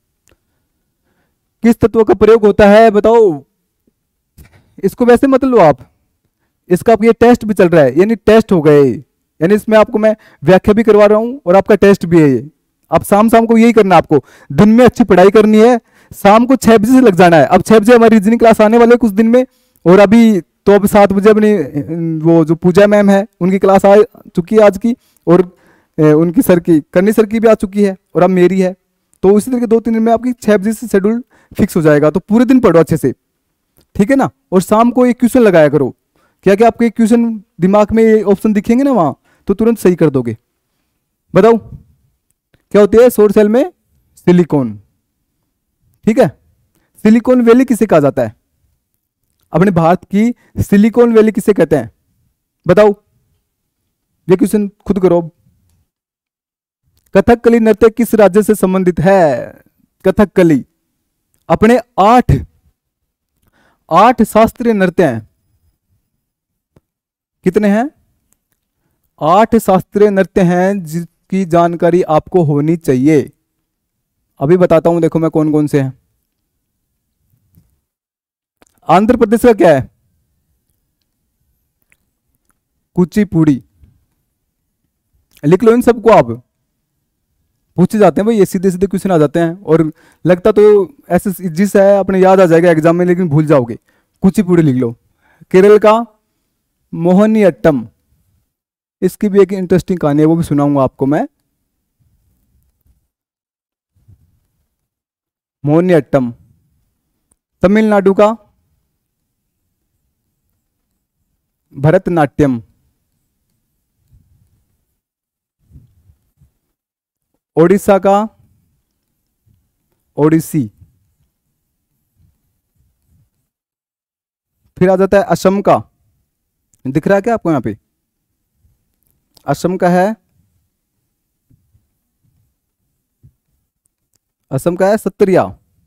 किस तत्व का प्रयोग होता है, बताओ। इसको वैसे मत लो आप, इसका आप ये टेस्ट भी चल रहा है, यानी टेस्ट हो गए, यानी इसमें आपको मैं व्याख्या भी करवा रहा हूं और आपका टेस्ट भी है ये। अब शाम शाम को यही करना है आपको, दिन में अच्छी पढ़ाई करनी है, शाम को 6 बजे से लग जाना है। अब 6 बजे हमारी रीजनिंग क्लास आने वाले कुछ दिन में, और अभी तो अब 7 बजे अपनी वो जो पूजा मैम है उनकी क्लास आ चुकी है आज की, और उनकी सर की, करनी सर की भी आ चुकी है, और अब मेरी है। तो इसी तरह के 2-3 दिन में आपकी 6 बजे से शेड्यूल फिक्स हो जाएगा। तो पूरे दिन पढ़ो अच्छे से, ठीक है ना। और शाम को एक क्वेश्चन लगाया करो, क्या क्या आपके क्वेश्चन दिमाग में ऑप्शन दिखेंगे ना वहां, तो तुरंत सही कर दोगे। बताओ क्या होती है सौर सेल में? सिलिकॉन, ठीक है। सिलिकॉन वैली किसे कहा जाता है? अपने भारत की सिलिकॉन वैली किसे कहते हैं, बताओ। ये क्वेश्चन खुद करो। कथकली नृत्य किस राज्य से संबंधित है? कथकली अपने 8 शास्त्रीय नृत्य हैं। कितने हैं? 8 शास्त्रीय नृत्य हैं जिसकी जानकारी आपको होनी चाहिए। अभी बताता हूं, देखो मैं कौन कौन से हैं। आंध्र प्रदेश का क्या है? कुचिपुड़ी। लिख लो इन सबको आप, पूछे जाते हैं भाई, ये सीधे सीधे क्वेश्चन आ जाते हैं, और लगता तो ऐसे जिस है अपने याद आ जाएगा एग्जाम में, लेकिन भूल जाओगे। कुचिपुड़ी लिख लो। केरल का मोहिनीअट्टम, इसकी भी एक इंटरेस्टिंग कहानी है, वो भी सुनाऊंगा आपको मैं। मोहिनीअट्टम। तमिलनाडु का भरतनाट्यम। ओडिशा का ओडिसी। फिर आ जाता है असम का, दिख रहा है क्या आपको यहां पे? असम का है, असम का है सत्रिया।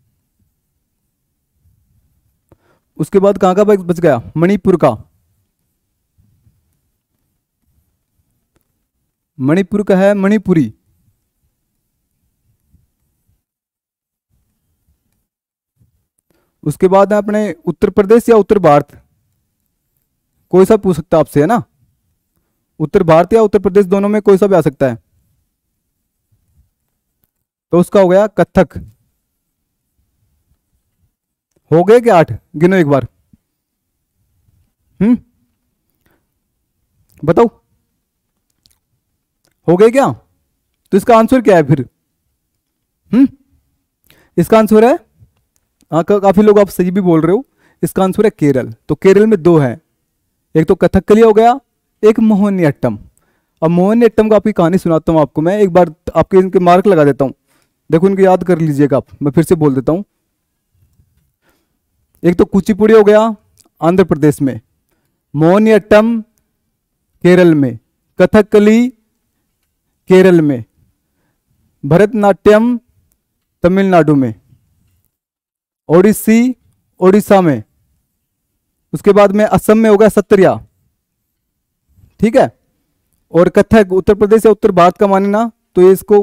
उसके बाद कहां का बच गया? मणिपुर का। मणिपुर का है मणिपुरी। उसके बाद है अपने उत्तर प्रदेश या उत्तर भारत, कोई सा पूछ सकता है आपसे, है ना। उत्तर भारत या उत्तर प्रदेश, दोनों में कोई सा भी आ सकता है। तो उसका हो गया कथक। हो गए क्या 8? गिनो एक बार। बताओ हो गए क्या? तो इसका आंसर क्या है फिर? इसका आंसर है, हाँ काफी लोग आप सही भी बोल रहे हो, इसका आंसर है केरल। तो केरल में 2 है, एक तो कथकली हो गया, एक मोहिनीअट्टम। अब मोहिनीअट्टम का आपकी कहानी सुनाता हूं आपको मैं, एक बार आपके इनके मार्क लगा देता हूं, देखो इनको याद कर लीजिएगा आप। मैं फिर से बोल देता हूं। एक तो कुचिपुड़ी हो गया आंध्र प्रदेश में, मोहिनीअट्टम केरल में, कथकली केरल में, भरतनाट्यम तमिलनाडु में, ओडिसी उड़ीसा में, उसके बाद में असम में होगा सत्रिया, ठीक है। और कथक उत्तर प्रदेश या उत्तर भारत का माने ना, तो ये इसको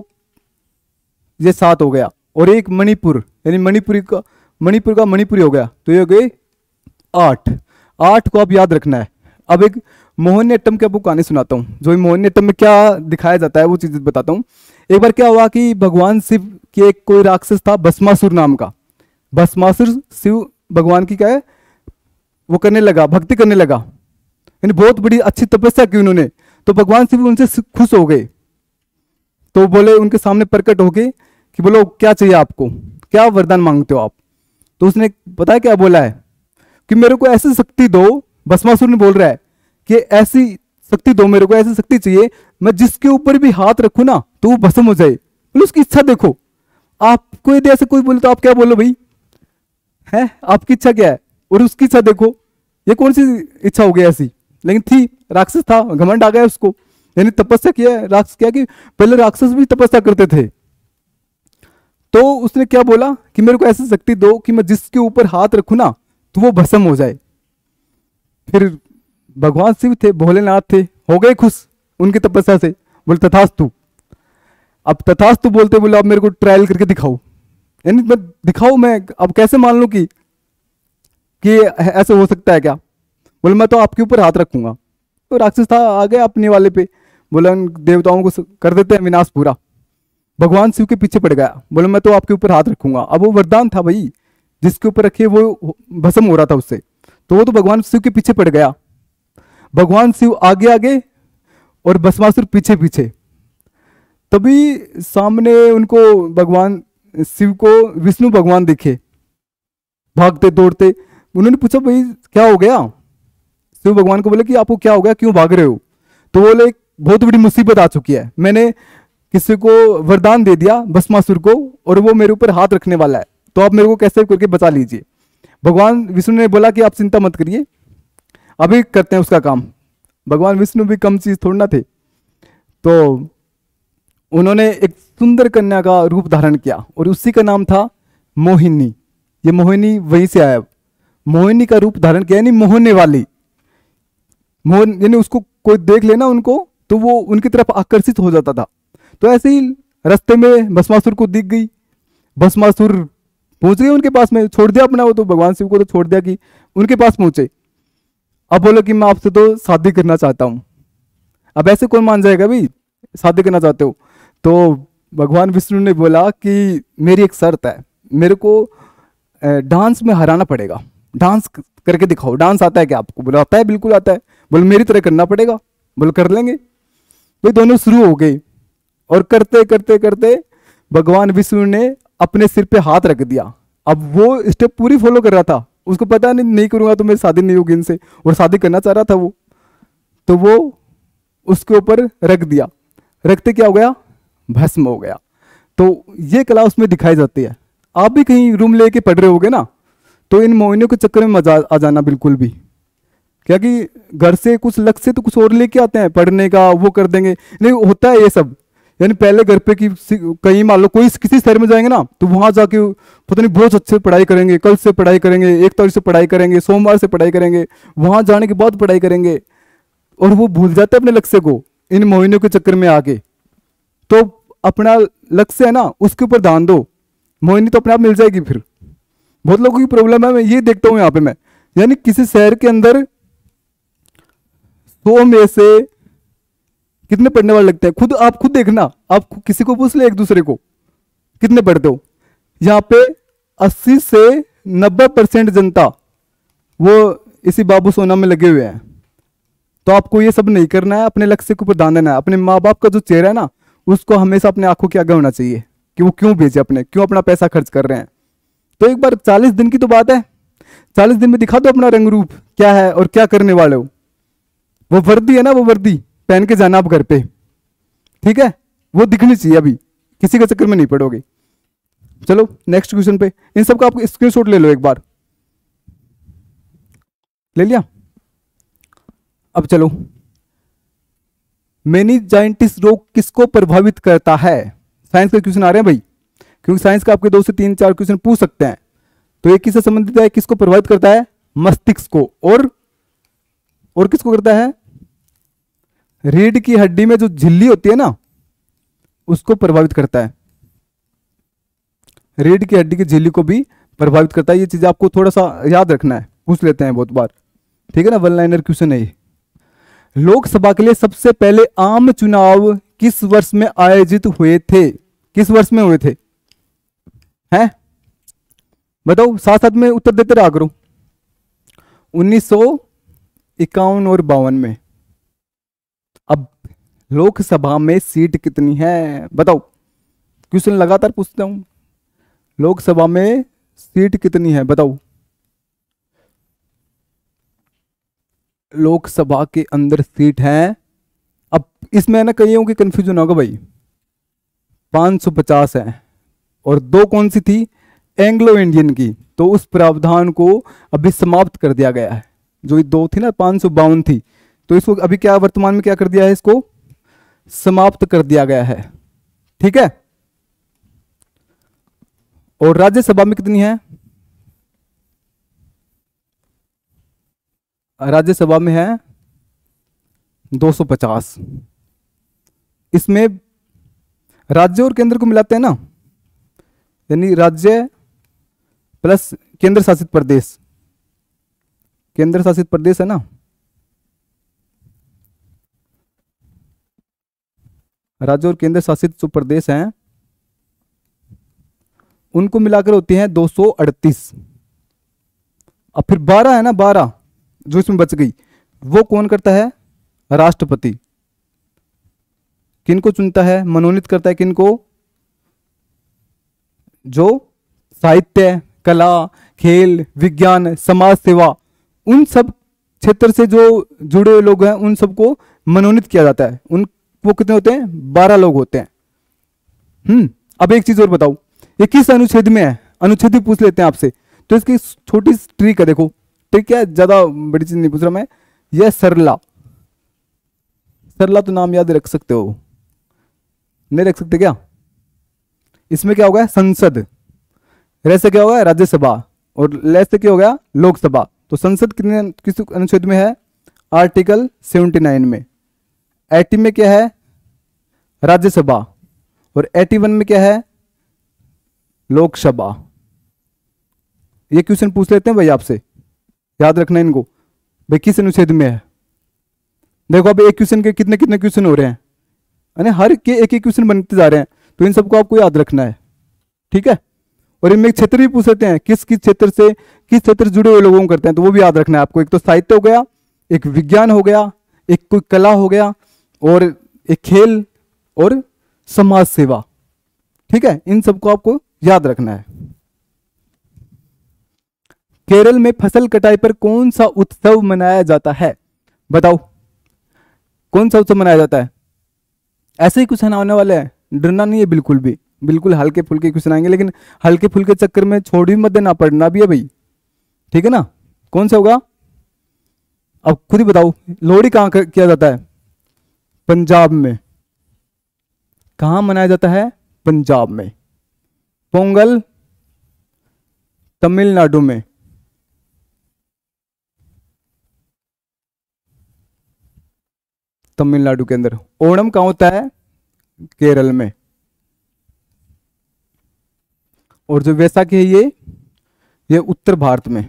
ये 7 हो गया। और एक मणिपुर, यानी मणिपुर का मणिपुरी हो गया, तो ये हो गई 8। 8 को आप याद रखना है। अब एक मोहिनीअट्टम की आपको कहानी सुनाता हूँ। जो मोहिनीअट्टम में क्या दिखाया जाता है वो चीज़ बताता हूँ। एक बार क्या हुआ कि भगवान शिव के एक कोई राक्षस था भस्मासुर नाम का। भस्मासुर शिव भगवान की क्या है वो करने लगा, भक्ति करने लगा, यानी बहुत बड़ी अच्छी तपस्या की उन्होंने। तो भगवान शिव उनसे खुश हो गए, तो बोले उनके सामने प्रकट होके कि बोलो क्या चाहिए आपको, क्या वरदान मांगते हो आप। तो उसने पता है क्या बोला है कि मेरे को ऐसी शक्ति दो। भस्मासुर ने बोल रहा है कि ऐसी शक्ति दो मेरे को, ऐसी शक्ति चाहिए मैं जिसके ऊपर भी हाथ रखूं ना तो वो भस्म हो जाए। बोले उसकी इच्छा देखो। आपको यदि ऐसे कोई बोले तो आप क्या बोलो भाई, है आपकी इच्छा क्या है और उसकी इच्छा देखो, ये कौन सी इच्छा हो गई ऐसी। लेकिन थी, राक्षस था, घमंड आ गया उसको, यानी तपस्या किया राक्षस। क्या कि पहले राक्षस भी तपस्या करते थे। तो उसने क्या बोला कि मेरे को ऐसी शक्ति दो कि मैं जिसके ऊपर हाथ रखूं ना तो वो भस्म हो जाए। फिर भगवान शिव थे, भोलेनाथ थे, हो गए खुश उनकी तपस्या से। बोले तथास्तु। अब तथास्तु बोलते बोले अब मेरे को ट्रायल करके दिखाओ, यानी मैं दिखाओ, मैं अब कैसे मान लूं कि ऐसे हो सकता है क्या। बोले मैं तो आपके ऊपर हाथ रखूंगा। तो राक्षस था, आ गया अपने वाले पे, बोला उन देवताओं को कर देते हैं विनाश पूरा। भगवान शिव के पीछे पड़ गया, बोले मैं तो आपके ऊपर हाथ रखूंगा। अब वो वरदान था भाई, जिसके ऊपर रखे वो भस्म हो रहा था उससे, तो वो तो भगवान शिव के पीछे पड़ गया। भगवान शिव आगे आगे और भस्मासुर पीछे पीछे। तभी सामने उनको भगवान शिव को विष्णु भगवान दिखे भागते दौड़ते। उन्होंने पूछा भाई क्या हो गया। शिव भगवान को बोले कि आपको क्या हो गया, क्यों भाग रहे हो। तो बोले बहुत बड़ी मुसीबत आ चुकी है, मैंने किसी को वरदान दे दिया भस्मासुर को और वो मेरे ऊपर हाथ रखने वाला है, तो आप मेरे को कैसे करके बचा लीजिए। भगवान विष्णु ने बोला कि आप चिंता मत करिए, अभी करते हैं उसका काम। भगवान विष्णु भी कम चीज थोड़ा ना थे। तो उन्होंने एक सुंदर कन्या का रूप धारण किया और उसी का नाम था मोहिनी। ये मोहिनी वहीं से आया, मोहिनी का रूप धारण किया, यानी मोहने वाली। मोहन यानी उसको कोई देख लेना उनको तो वो उनकी तरफ आकर्षित हो जाता था। तो ऐसे ही रास्ते में भस्मासुर को दिख गई, भस्मासुर पहुंच गए उनके पास में, छोड़ दिया अपना वो तो भगवान शिव को तो छोड़ दिया कि उनके पास पहुंचे। अब बोलो कि मैं आपसे तो शादी करना चाहता हूं। अब ऐसे कौन मान जाएगा भाई, शादी करना चाहते हो। तो भगवान विष्णु ने बोला कि मेरी एक शर्त है, मेरे को डांस में हराना पड़ेगा, डांस करके दिखाओ। डांस आता है क्या आपको। बोला आता है, बिल्कुल आता है। बोले मेरी तरह करना पड़ेगा। बोले कर लेंगे। वे दोनों शुरू हो गए और करते करते करते भगवान विष्णु ने अपने सिर पे हाथ रख दिया। अब वो स्टेप पूरी फॉलो कर रहा था, उसको पता नहीं करूंगा तो मेरी शादी नहीं होगी इनसे, और शादी करना चाह रहा था वो। तो वो उसके ऊपर रख दिया, रखते क्या हो गया, भस्म हो गया। तो ये कला उसमें दिखाई जाती है। आप भी कहीं रूम लेके पढ़ रहे होगे ना, तो इन मोहिनियों के चक्कर में मजा आ जाना बिल्कुल भी। क्या कि घर से कुछ लक्ष्य से तो कुछ और लेके आते हैं पढ़ने का, वो कर देंगे, नहीं होता है ये सब। यानी पहले घर पे की कहीं मान लो कोई किसी शहर में जाएंगे ना तो वहां जाके पता नहीं बहुत अच्छे पढ़ाई करेंगे, कल से पढ़ाई करेंगे, 1 तारीख से पढ़ाई करेंगे, सोमवार से पढ़ाई करेंगे, वहां जाने के बाद पढ़ाई करेंगे, और वो भूल जाते हैं अपने लक्ष्य को इन मोहिनियों के चक्कर में आके। तो अपना लक्ष्य है ना उसके ऊपर ध्यान दो, मोहिनी तो अपने आप मिल जाएगी। फिर बहुत लोगों की प्रॉब्लम है, मैं ये देखता हूँ यहाँ पे मैं, यानी किसी शहर के अंदर 100 में से कितने पढ़ने वाले लगते हैं। आप खुद देखना, आप किसी को पूछ ले एक दूसरे को कितने पढ़ते हो। यहाँ पे 80 से 90% जनता वो इसी बाबू सोना में लगे हुए हैं। तो आपको ये सब नहीं करना है, अपने लक्ष्य के ऊपर ध्यान देना है। अपने माँ बाप का जो चेहरा है ना उसको हमेशा अपने आंखों के आगे होना चाहिए कि वो क्यों भेजे, क्यों अपना पैसा खर्च कर रहे हैं। तो एक बार 40 दिन की तो बात है, 40 दिन में दिखा दो अपना रंग रूप क्या है और क्या करने वाले हो। वो वर्दी है ना, वो वर्दी पहन के जाना आप घर पे, ठीक है, वो दिखनी चाहिए। अभी किसी के चक्कर में नहीं पड़ोगे। चलो नेक्स्ट क्वेश्चन पे, इन सब का आप स्क्रीनशॉट ले लो एक बार, ले लिया। अब चलो, मेनिंजाइटिस रोग किसको प्रभावित करता है। साइंस के क्वेश्चन आ रहे हैं भाई, क्योंकि साइंस का आपके 2 से 3 4 क्वेश्चन पूछ सकते हैं। तो ये किससे संबंधित है, किसको प्रभावित करता है, मस्तिष्क को, और किसको करता है, रीढ़ की हड्डी में जो झिल्ली होती है ना उसको प्रभावित करता है, रीढ़ की हड्डी की झिल्ली को भी प्रभावित करता है। ये चीज आपको थोड़ा सा याद रखना है, पूछ लेते हैं बहुत बार, ठीक है ना, वन लाइनर क्वेश्चन है ये। लोकसभा के लिए सबसे पहले आम चुनाव किस वर्ष में आयोजित हुए थे, किस वर्ष में हुए थे, हैं बताओ, साथ साथ में उत्तर देते रहा करो। 1951 और 52 में। अब लोकसभा में सीट कितनी है बताओ, क्वेश्चन लगातार पूछता हूं, लोकसभा में सीट कितनी है बताओ। लोकसभा के अंदर सीट है, अब इसमें ना कईयों की कंफ्यूजन होगा भाई, 550 है, और 2 कौन सी थी, एंग्लो इंडियन की, तो उस प्रावधान को अभी समाप्त कर दिया गया है। जो ये 2 थी ना 552 थी, तो इसको अभी क्या वर्तमान में क्या कर दिया है, इसको समाप्त कर दिया गया है, ठीक है। और राज्यसभा में कितनी है, राज्यसभा में है 250। इसमें राज्य और केंद्र को मिलाते हैं ना, यानी राज्य प्लस केंद्र शासित प्रदेश, केंद्र शासित प्रदेश है ना, राज्य और केंद्र शासित जो प्रदेश हैं उनको मिलाकर होती हैं 238। अब फिर 12 है ना, 12 जो इसमें बच गई, वो कौन करता है, राष्ट्रपति। किनको चुनता है, मनोनीत करता है किनको, जो साहित्य, कला, खेल, विज्ञान, समाज सेवा, उन सब क्षेत्र से जो जुड़े हुए लोग हैं उन सबको मनोनीत किया जाता है। उन वो कितने होते हैं, 12 लोग होते हैं। अब एक चीज और बताओ, ये किस अनुच्छेद में है, अनुच्छेद भी पूछ लेते हैं आपसे। तो इसकी छोटी ट्रिक है, देखो ट्रिक है, ज्यादा बड़ी चीज नहीं पूछ रहा मैं, यह सरला, सरला तो नाम याद रख सकते हो, नहीं रख सकते क्या। इसमें क्या होगा, संसद, र से क्या होगा, राज्यसभा, और ल से क्या हो गया, लोकसभा। तो संसद कितने किस अनुच्छेद में है, आर्टिकल 79 में। 80 में क्या है, राज्यसभा, और 81 में क्या है, लोकसभा। ये क्वेश्चन पूछ लेते हैं भाई आपसे, याद रखना इनको भाई, किस अनुच्छेद में है। देखो अब एक क्वेश्चन के कितने कितने क्वेश्चन हो रहे हैं, यानी हर के एक एक क्वेश्चन बनते जा रहे हैं, तो इन सबको आपको याद रखना है, ठीक है। और इनमें क्षेत्र भी पूछ लेते हैं, किस किस क्षेत्र से किस क्षेत्र जुड़े हुए लोगों को करते हैं, तो वो भी याद रखना है आपको। एक तो साहित्य हो गया, एक विज्ञान हो गया, एक कोई कला हो गया, और एक खेल, और समाज सेवा, ठीक है। इन सबको आपको याद रखना है। केरल में फसल कटाई पर कौन सा उत्सव मनाया जाता है बताओ, कौन सा उत्सव मनाया जाता है। ऐसे ही कुछ आने वाले हैं, डरना नहीं है बिल्कुल भी, बिल्कुल हल्के फुल्के क्वेश्चन आएंगे, लेकिन हल्के फुल्के चक्कर में छोड़ भी मत देना, पढ़ना भी है भाई, ठीक है ना। कौन सा होगा, अब खुद ही बताओ। लोहड़ी कहां किया जाता है, पंजाब में। कहां मनाया जाता है, पंजाब में। पोंगल तमिलनाडु में। तमिलनाडु के अंदर। ओणम कहां होता है, केरल में। और जो वैसाखी है ये उत्तर भारत में,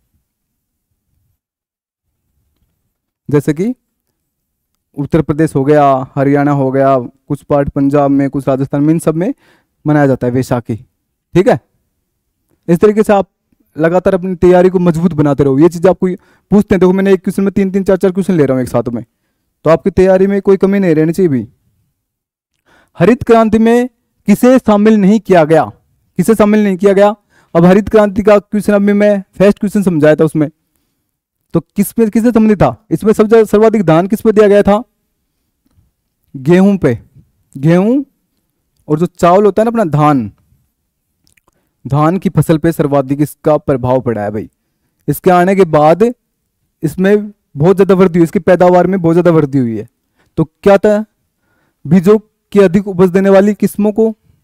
जैसे कि उत्तर प्रदेश हो गया, हरियाणा हो गया, कुछ पार्ट पंजाब में, कुछ राजस्थान में, इन सब में मनाया जाता है वैसाखी, ठीक है। इस तरीके से आप लगातार अपनी तैयारी को मजबूत बनाते रहो। ये चीज आपको पूछते हैं, देखो मैंने एक क्वेश्चन में 3 3 4 4 क्वेश्चन ले रहा हूं एक साथ में, तो आपकी तैयारी में कोई कमी नहीं रहनी चाहिए भी। हरित क्रांति में किसे शामिल नहीं किया गया, किसे शामिल नहीं किया गया। अब हरित क्रांति का क्वेश्चन अभी मैं फर्स्ट क्वेश्चन समझाया था उसमें, तो किस पे किससे संबंधित था। इसमें सबसे सर्वाधिक ध्यान किस पे दिया गया था, गेहूं पे। गेहूं और जो चावल होता है ना अपना धान, धान की फसल पे सर्वाधिक इसका प्रभाव पड़ा है भाई। इसके आने के बाद इसमें बहुत ज्यादा वृद्धि हुई, इसकी पैदावार में बहुत ज्यादा वृद्धि हुई है। तो क्या था, बीजों की अधिक उपज देने वाली किस्मों को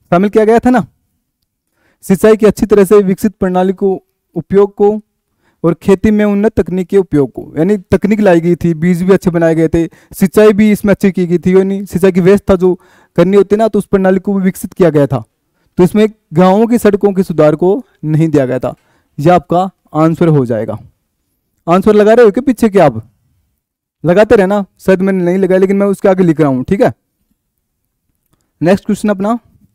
शामिल किया गया था ना। सिंचाई की अच्छी तरह से विकसित प्रणाली को उपयोग को और खेती में उन्नत तकनीक के उपयोग को, यानी तकनीक लाई गई थी, बीज भी अच्छे बनाए गए थे, सिंचाई भी इसमें अच्छी की गई थी, यानी सिंचाई की व्यवस्था जो करनी होती है ना, तो उस प्रणाली को भी विकसित किया गया था। तो इसमें गांवों की सड़कों के सुधार को नहीं दिया गया था। यह आपका आंसर हो जाएगा। आंसर लगा रहे हो क्या पीछे के? आप लगाते रहना, शायद मैंने नहीं लगाया लेकिन मैं उसके आगे लिख रहा हूं, ठीक है। नेक्स्ट क्वेश्चन अपना,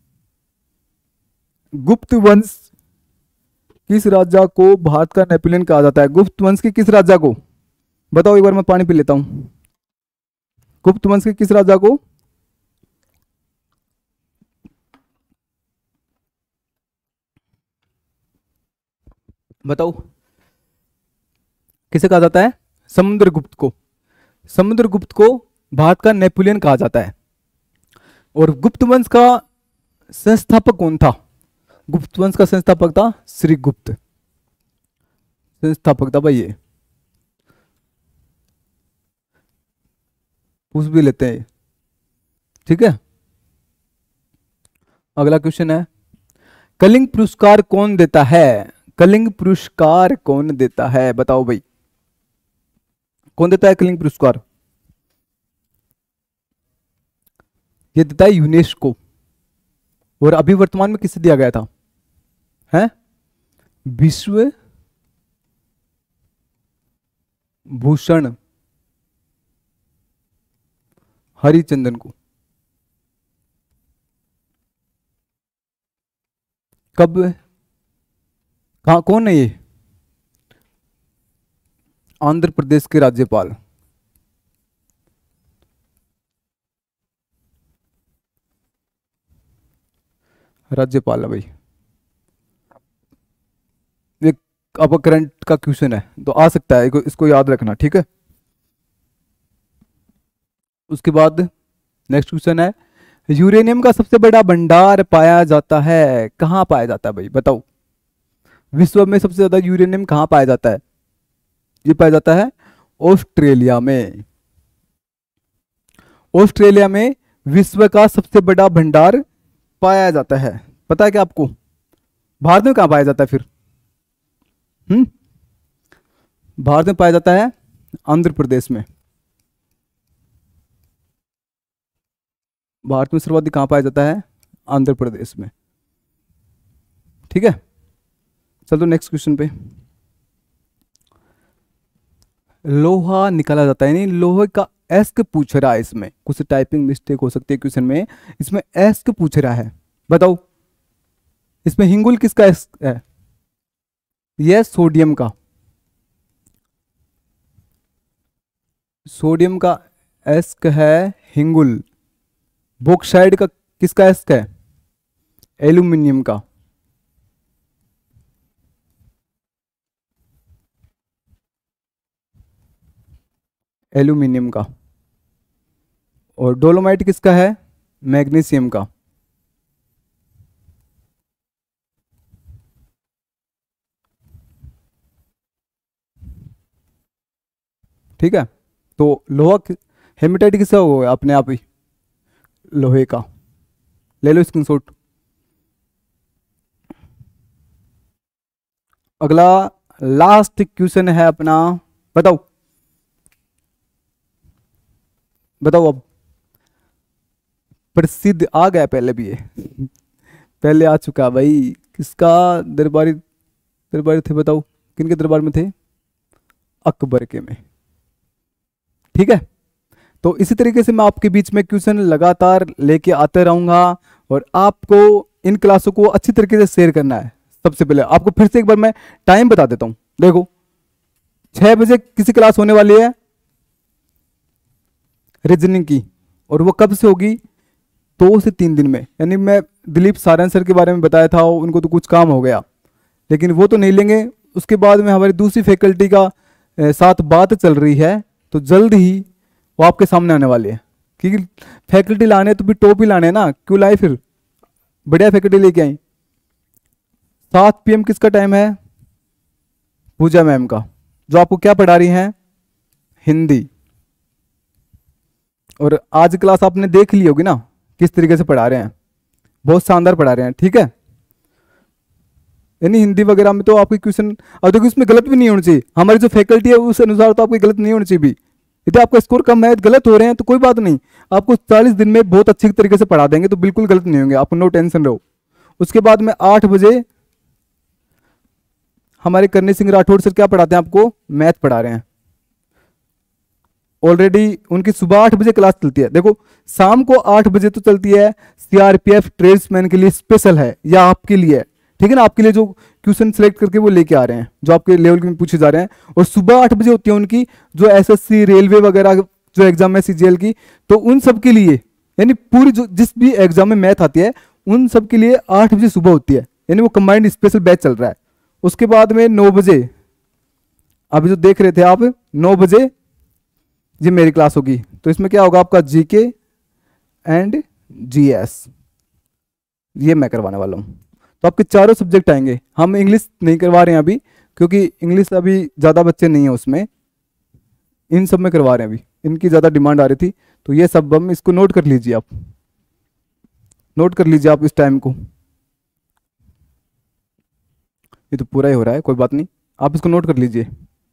गुप्त वंश किस राजा को भारत का नेपोलियन कहा जाता है? गुप्त वंश के किस राजा को? बताओ, एक बार मैं पानी पी लेता हूं। गुप्त वंश के किस राजा को? बताओ, किसे कहा जाता है? समुद्रगुप्त को। समुद्रगुप्त को भारत का नेपोलियन कहा जाता है। और गुप्त वंश का संस्थापक कौन था? गुप्त वंश का संस्थापक था श्रीगुप्त, संस्थापक था भाई ये। पूछ भी लेते हैं, ठीक है। अगला क्वेश्चन है, कलिंग पुरस्कार कौन देता है? कलिंग पुरस्कार कौन देता है? बताओ भाई, कौन देता है कलिंग पुरस्कार? ये देता है यूनेस्को। और अभी वर्तमान में किसे दिया गया था? है विश्व भूषण हरिचंदन को। कब, कहा, कौन है ये? आंध्र प्रदेश के राज्यपाल। राज्यपाल है भाई। एक अब करंट का क्वेश्चन है तो आ सकता है, इसको याद रखना, ठीक है। उसके बाद नेक्स्ट क्वेश्चन है, यूरेनियम का सबसे बड़ा भंडार पाया जाता है, कहाँ पाया जाता है भाई? बताओ, विश्व में सबसे ज्यादा यूरेनियम कहाँ पाया जाता है? ये पाया जाता है ऑस्ट्रेलिया में। ऑस्ट्रेलिया में विश्व का सबसे बड़ा भंडार पाया जाता है। पता है क्या आपको? भारत में कहाँ पाया जाता है फिर? भारत में पाया जाता है आंध्र प्रदेश में। भारत में सर्वाधिक कहाँ पाया जाता है? आंध्र प्रदेश में, ठीक है। चलो नेक्स्ट क्वेश्चन पे। लोहा निकाला जाता है, नहीं लोहे का एस्क पूछ रहा है। इसमें कुछ टाइपिंग मिस्टेक हो सकती है क्वेश्चन में, इसमें एस्क पूछ रहा है। बताओ, इसमें हिंगुल किसका एस्क है? यह सोडियम का, सोडियम का एस्क है हिंगुल। बॉक्साइड का किसका एस्क है? एल्यूमिनियम का। एल्यूमिनियम का। और डोलोमाइट किसका है? मैग्नीशियम का। ठीक है, तो लोहा हेमेटाइट किसका होगा? अपने आप ही लोहे का। ले लो स्क्रीनशॉट। अगला लास्ट क्वेश्चन है अपना, बताओ बताओ अब। प्रसिद्ध आ गया पहले भी ये पहले आ चुका भाई। किसका दरबारी दरबारी थे? बताओ किनके दरबार में थे? अकबर के में, ठीक है। तो इसी तरीके से मैं आपके बीच में क्वेश्चन लगातार लेके आते रहूंगा और आपको इन क्लासों को अच्छी तरीके से शेयर करना है। सबसे पहले आपको फिर से एक बार मैं टाइम बता देता हूं। देखो 6 बजे किसी क्लास होने वाली है रीजनिंग की, और वो कब से होगी? 2 से 3 दिन में। यानी मैं दिलीप सारन सर के बारे में बताया था, उनको तो कुछ काम हो गया, लेकिन वो तो नहीं लेंगे। उसके बाद में हमारी दूसरी फैकल्टी का साथ बात चल रही है, तो जल्द ही वो आपके सामने आने वाली है। क्योंकि फैकल्टी लाने तो भी टॉप ही लाने ना, क्यों लाए फिर? बढ़िया फैकल्टी लेके आई। 7 PM किसका टाइम है? पूजा मैम का, जो आपको क्या पढ़ा रही हैं? हिंदी। और आज क्लास आपने देख ली होगी ना किस तरीके से पढ़ा रहे हैं। बहुत शानदार पढ़ा रहे हैं, ठीक है। यानी हिंदी वगैरह में तो आपके क्वेश्चन, और देखो इसमें गलत भी नहीं होना चाहिए, हमारी जो फैकल्टी है उस अनुसार तो आपकी गलत नहीं होनी चाहिए भी। यदि आपका स्कोर कम है, गलत हो रहे हैं तो कोई बात नहीं, आपको 40 दिन में बहुत अच्छी तरीके से पढ़ा देंगे, तो बिल्कुल गलत नहीं होंगे, आपको नो टेंशन रहो। उसके बाद में 8 बजे हमारे करनी सिंह राठौड़ सर क्या पढ़ाते हैं, आपको मैथ पढ़ा रहे हैं। ऑलरेडी उनकी सुबह 8 बजे क्लास चलती है, देखो शाम को 8 बजे तो चलती है, सीआरपीएफ ट्रेड्समैन के लिए स्पेशल है या आपके लिए, ठीक है ना, आपके लिए जो क्वेश्चन सेलेक्ट करके वो लेके आ रहे हैं, जो आपके लेवल में पूछे जा रहे हैं। और सुबह 8 बजे होती है उनकी जो एसएससी रेलवे वगैरह जो एग्जाम है सीजीएल की, तो उन सब के लिए, यानी पूरी जो जिस भी एग्जाम में मैथ आती है उन सब के लिए 8 बजे सुबह होती है, यानी वो कंबाइंड स्पेशल बैच चल रहा है। उसके बाद में 9 बजे, अभी जो देख रहे थे आप, 9 बजे ये मेरी क्लास होगी, तो इसमें क्या होगा आपका जीके एंड जीएस, ये मैं करवाने वाला हूँ। तो आपके चारों सब्जेक्ट आएंगे। हम इंग्लिश नहीं करवा रहे हैं अभी, क्योंकि इंग्लिश अभी ज़्यादा बच्चे नहीं हैं उसमें, इन सब में करवा रहे हैं, अभी इनकी ज़्यादा डिमांड आ रही थी, तो ये सब हम इसको नोट कर लीजिए, आप नोट कर लीजिए आप इस टाइम को। ये तो पूरा ही हो रहा है, कोई बात नहीं, आप इसको नोट कर लीजिए,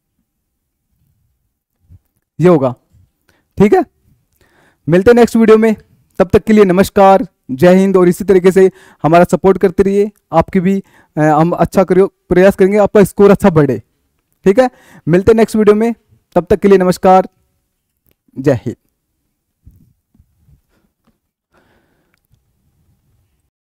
ये होगा, ठीक है। मिलते हैं नेक्स्ट वीडियो में, तब तक के लिए नमस्कार, जय हिंद। और इसी तरीके से हमारा सपोर्ट करते रहिए, आपकी भी हम अच्छा प्रयास करेंगे, आपका स्कोर अच्छा बढ़े, ठीक है। मिलते हैं नेक्स्ट वीडियो में, तब तक के लिए नमस्कार, जय हिंद।